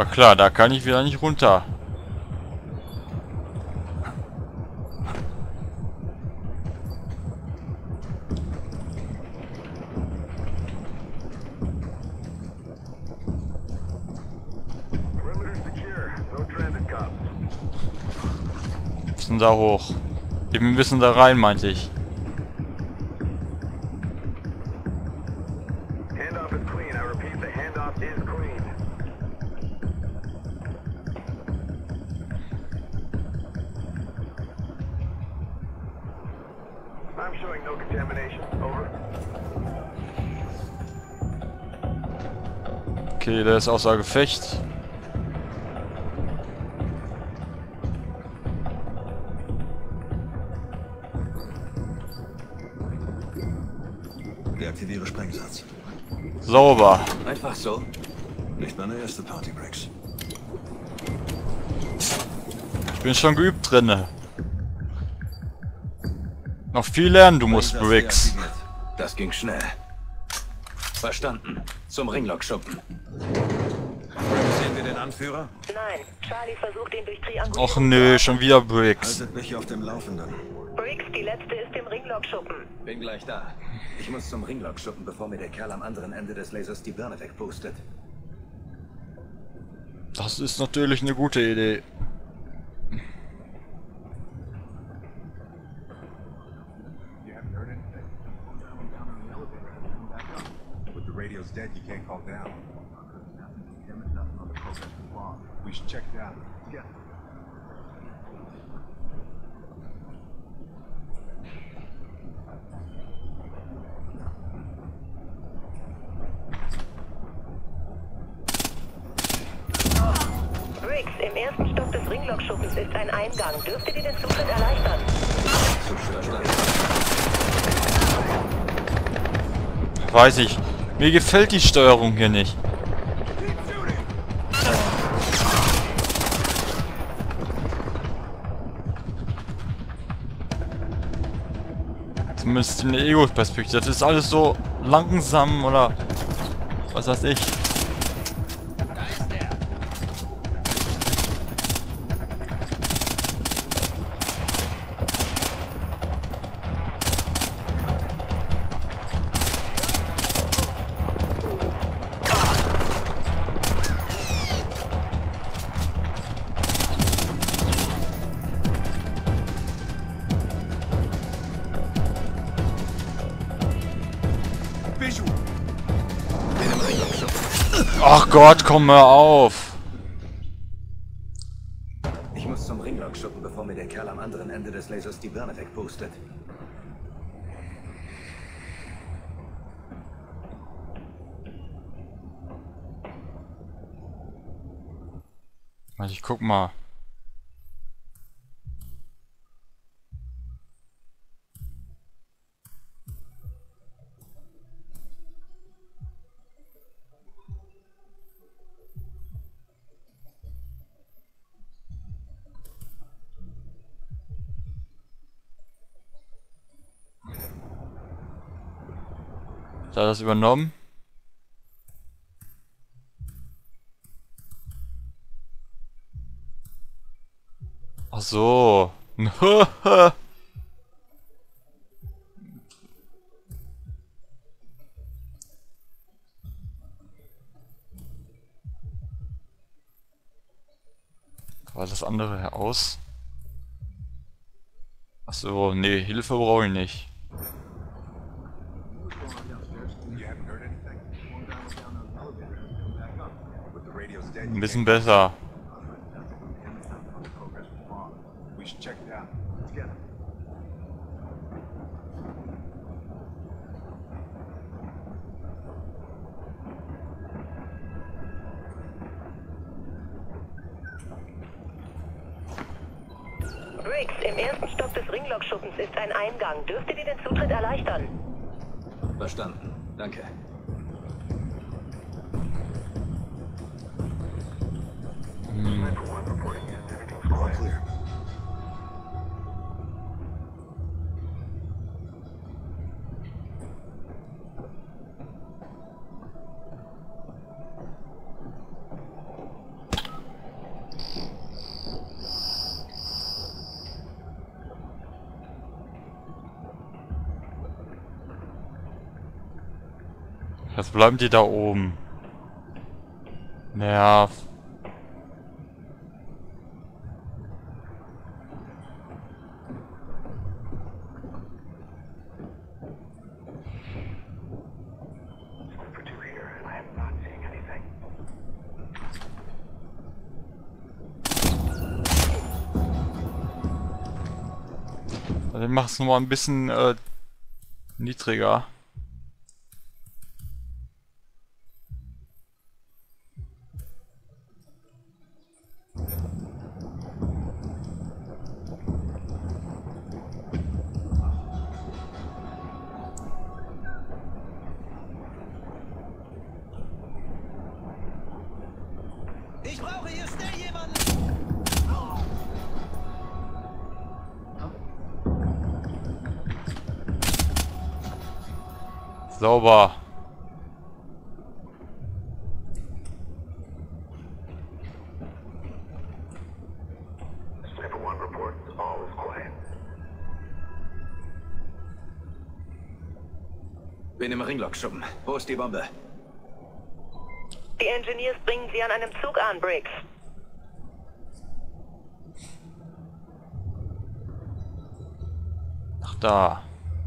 War klar, da kann ich wieder nicht runter. Wir müssen da hoch. Wir müssen da rein, meinte ich. Okay, der ist außer Gefecht. Deaktiviere Sprengsatz. Sauber. Einfach so. Nicht meine erste Party, Briggs. Ich bin schon geübt drinne. Noch viel lernen, du musst, Briggs. Deaktiviert. Das ging schnell. Verstanden. Zum Ringlock-Schuppen. Sehen wir den Anführer? Nein, Charlie versucht ihn durch Triangulierung. Och nö, schon wieder Briggs. Haltet mich auf dem Laufenden. Briggs, die letzte ist im Ringlock-Schuppen. Bin gleich da. Ich muss zum Ringlock-Schuppen, bevor mir der Kerl am anderen Ende des Lasers die Birne wegpustet. Das ist natürlich eine gute Idee. But the radio's dead, you can't call down. Nothing on the progress is wrong. We should check it out. Together. Briggs, im ersten Stock des Ringlock-Schuppens ist ein Eingang. Dürfte dir den Zutritt erleichtern? Weiß ich. Mir gefällt die Steuerung hier nicht. Zumindest in der Ego-Perspektive. Das ist alles so langsam oder was weiß ich. Ach Gott, komm mal auf! Ich muss zum Ringlock-Schuppen, bevor mir der Kerl am anderen Ende des Lasers die Birne wegpustet. Also ich guck mal. Hat er das übernommen? Ach so. War das andere heraus? Ach so, nee, Hilfe brauche ich nicht. You haven't heard anything? Down those elevators and come back up. But the radio's dead. Ein bisschen besser. Nothing on the progress is wrong. We should check it out. Together. Briggs, im ersten Stock des Ringlock-Schuppens ist ein Eingang. Dürfte dir den Zutritt erleichtern? Verstanden. Danke. All clear. Was bleiben die da oben? Nerv. Also ich mach's nochmal ein bisschen niedriger. Ich brauche hier schnell jemanden! Sauber. Sniper 1 reports all is quiet. Bin im Ringlockschuppen. Wo ist die Bombe? Die Engineers bringen sie an einem Zug an, Briggs. Ach da.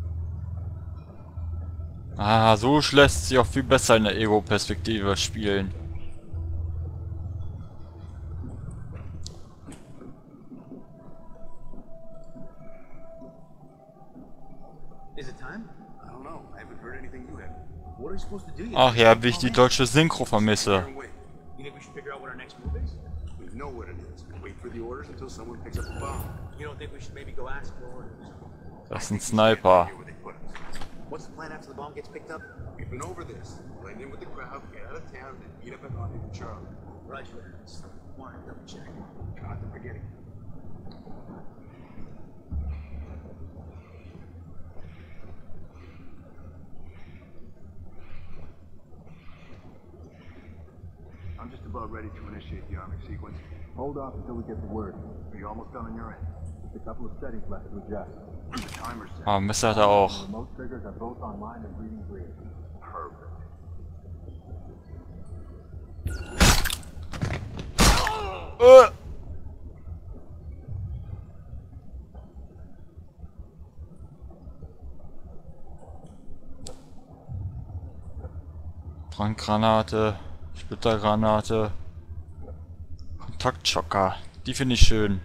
Ah, so lässt sich auch viel besser in der Ego-Perspektive spielen. Is it time? I don't know. I haven't heard anything you have. What are we supposed to do? Ach ja, wie ich die deutsche Synchro vermisse. You think we should figure out what our next move is? We know what it is. Wait for the orders until someone picks up a bomb. You don't think we should maybe go ask for orders? Das ist ein Sniper. What's the plan after the bomb gets picked up? We've been over this. Blend in with the crowd, get out of town, and meet up at London and Charlie. Roger. Want to double check. Try not to forget it. I'm just about ready to initiate the arming sequence. Hold off until we get the word. Are you almost done on your end? Just a couple of settings left to adjust. The timer's set. Ah, Messer hat er auch. Remote triggers are both online and reading green. Perfect. Brandgranate, Splittergranate, Kontaktschocker. Die finde ich schön.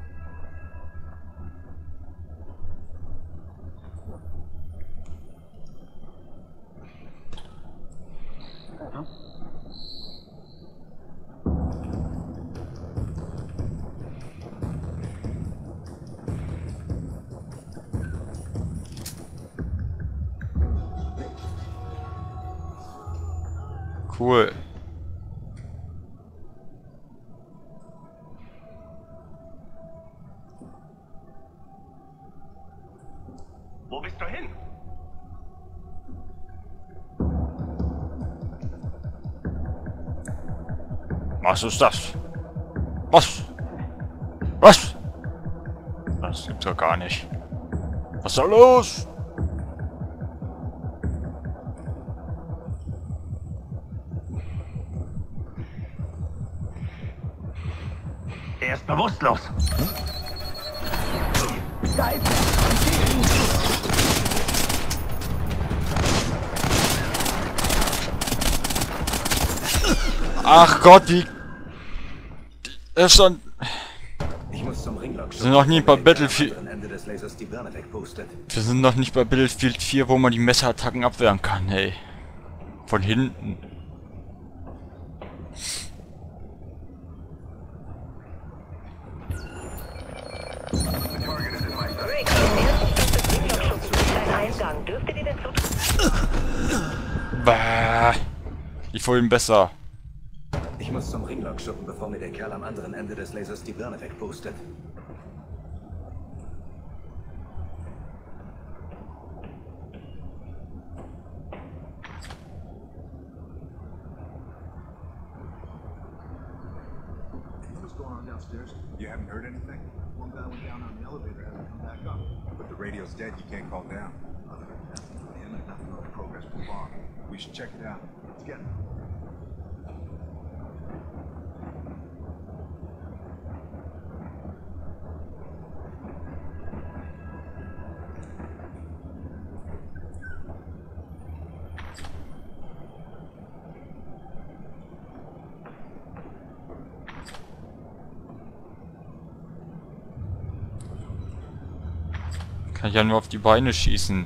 Cool. Wo bist du hin? Was ist das? Was? Was? Das gibt's doch gar nicht. Was ist da los? Er ist bewusstlos. Ach Gott, wie... Er stand... Ich muss zum Ringlock. Wir sind noch nie bei Battlefield... Am Ende des Lasers die Birne wegpustet. Wir sind noch nicht bei Battlefield 4, wo man die Messerattacken abwehren kann, ey. Von hinten. Briggs, im ersten Stock des Ringlockschuppens ist ein Eingang. Dürftet ihr den Zutritt... Bah. Die vorhin besser. Ich muss zum Ringlockschuppen, bevor mir der Kerl am anderen Ende des Lasers die Birne wegpustet. What's going on downstairs? You haven't heard anything? One guy went down on the elevator, hasn't come back up. But the radio's dead, you can't call down. looking like nothing of progress to the bomb. We should check it out. Let's get it. Kann ich ja nur auf die Beine schießen.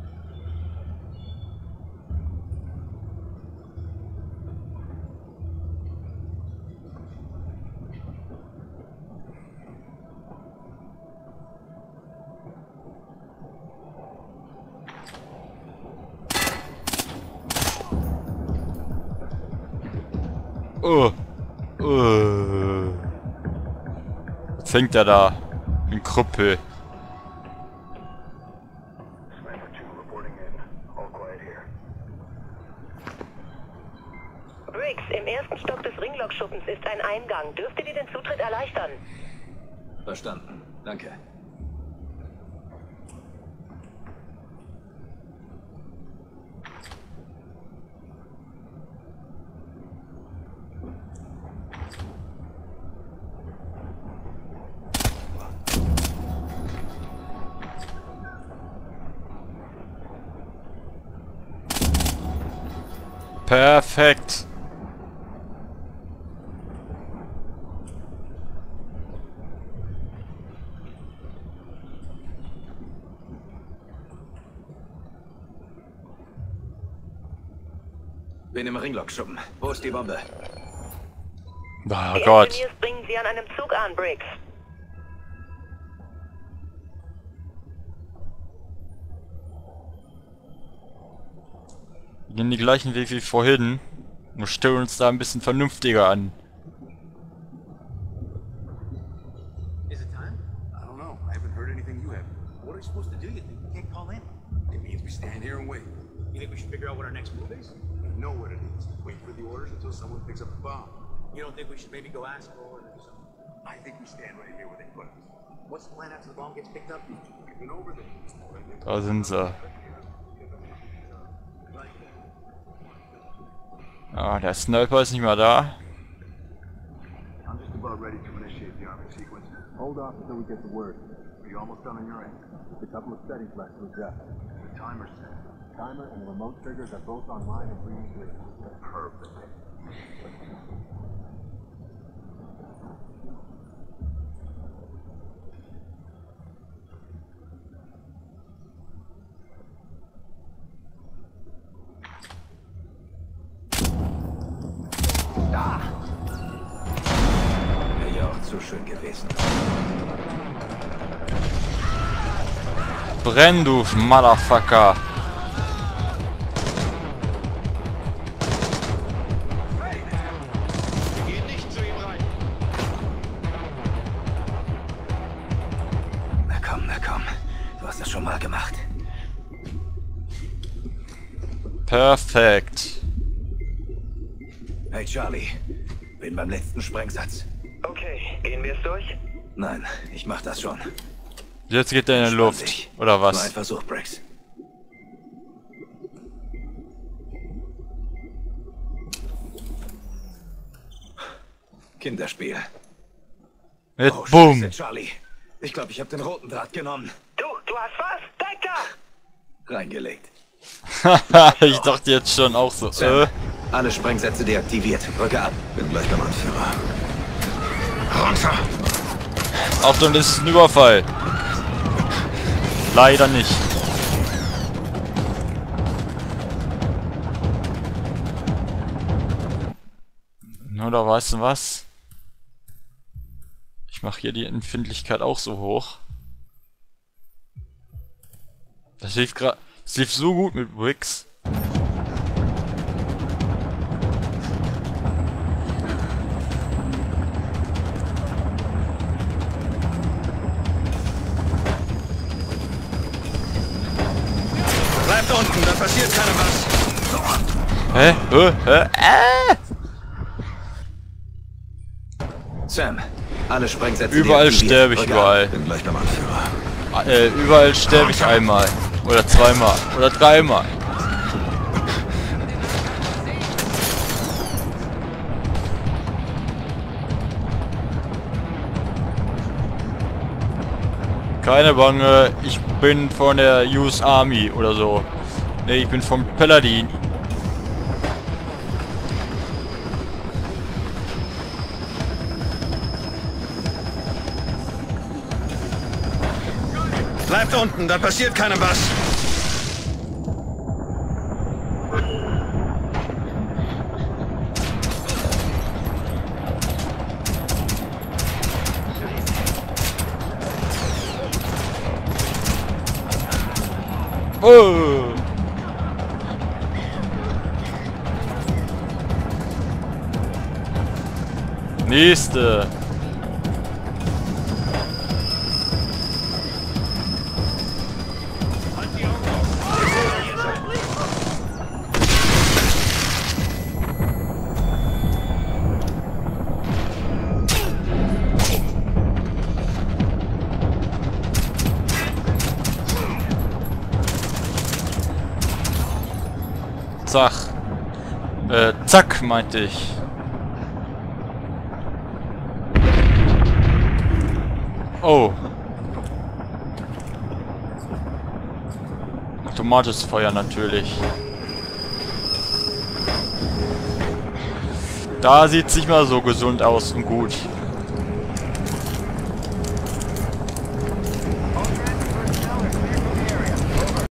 Jetzt hängt er da. Ein Krüppel. Briggs, im ersten Stock des Ringlockschuppens ist ein Eingang. Dürfte dir den Zutritt erleichtern? Verstanden. Danke. Perfekt. Bin im Ringlockschuppen. Wo ist die Bombe? Oh Die Gott. Engineers bringen sie an einem Zug an, Briggs. Wir gehen den gleichen Weg wie vorhin. Und stellen uns da ein bisschen vernünftiger an. Is it time? I don't know. I haven't heard anything you have. What are we supposed to do, you think? We can't call in. It means we stand here and wait. You think we should figure out what our next move is? We know what it is. Wait for the orders until someone picks up the bomb. You don't think we should maybe go ask for orders or something? I think we stand right here where they put us. What's the plan after the bomb gets picked up? We've been over there. Da sind sie. Ah, der Sniper ist nicht mehr da. I'm just about ready to initiate the arming sequence. Hold off until we get the word. Are you almost done on your end? Just a couple of settings left to adjust. The timer's set. Timer and the remote triggers are both online and breathing clear. Perfect. Wäre ja auch zu schön gewesen. Brenn, du Motherfucker. Na komm. Du hast das schon mal gemacht. Perfekt. Hey Charlie, bin beim letzten Sprengsatz. Okay, gehen wir es durch? Nein, ich mach das schon. Jetzt geht er in die Luft. dich. Oder Nur ein was? Versuch, Briggs. Kinderspiel. Mit Oh, Bumm. Scheiße, Charlie. Ich glaube, ich habe den roten Draht genommen. Du hast was? Denk da! Reingelegt. Ich dachte jetzt schon auch so. Sam, alle Sprengsätze deaktiviert. Drücke ab. Bin gleich beim Anführer. Runter! Achtung, das ist ein Überfall. Leider nicht. Oder weißt du was? Ich mache hier die Empfindlichkeit auch so hoch. Das lief gerade. Es lief so gut mit Briggs. Bleibt unten, da passiert keinem was. Hä? Sam, alle Sprengsätze Überall deaktiviert. sterbe ich, Drücke überall. ab. Bin gleich beim Anführer. Überall sterbe ich einmal. Oder zweimal. Oder dreimal. Keine Bange, ich bin von der US Army oder so. Ne, ich bin vom Paladin. Bleibt unten, da passiert keinem was. Oh. Nächste. Zack. Zack, meinte ich. Oh. Automatisches Feuer natürlich. Da sieht's nicht mal so gesund aus und gut.